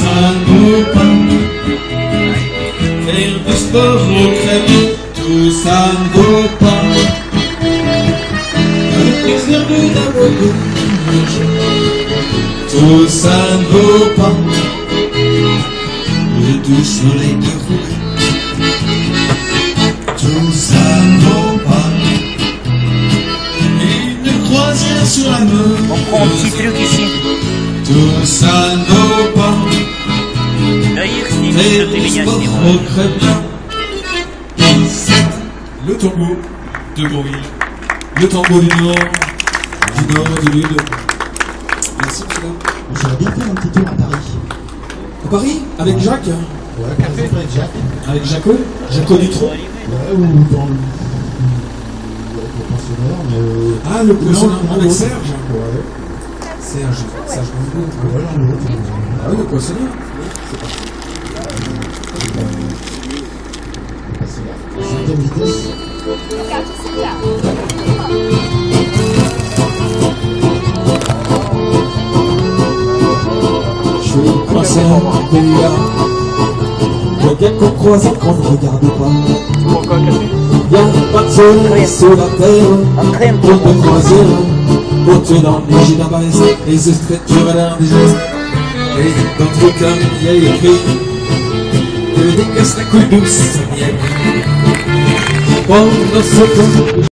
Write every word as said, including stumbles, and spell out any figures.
ça ne vaut pas. Faire du sport au crème, tout ça ne vaut pas. Le plaisir de la voyage, tout ça ne vaut pas. Le doux soleil de rouge, tout ça ne vaut pas. Une croisière sur la mer, On prend un petit truc ici. tout ça ne vaut pas. D'ailleurs, c'est Faire une du de sport au crème. Le tango de Beauville, le tango du Nord, du Nord du Lude. Merci monsieur. J'aurais bien fait un petit tour à Paris. À Paris, avec Jacques, Ouais, par exemple avec Jacques. avec Jaco, Jaco Dutronc. Ouais, ou dans le... avec le pensionnaire, mais... euh, Ah, le poissonneur non, avec l'autre. Serge. Ouais. Serge, Serge Gonvaux. Ouais, l'un l'autre. Ah oui, le poissonneur. Cinquième vitesse. Je suis coincé en pays. Le gars qu'on croise et qu'on ne regarde pas. Pourquoi café? Y'a pas de soleil sur la terre. En crème. On peut croiser beauté dans les gîtes d'abaisse, les écritures à l'art des gestes. Et dans tout comme il y a écrit que dès que c'est la couille douce, ça vient. Pendant ce temps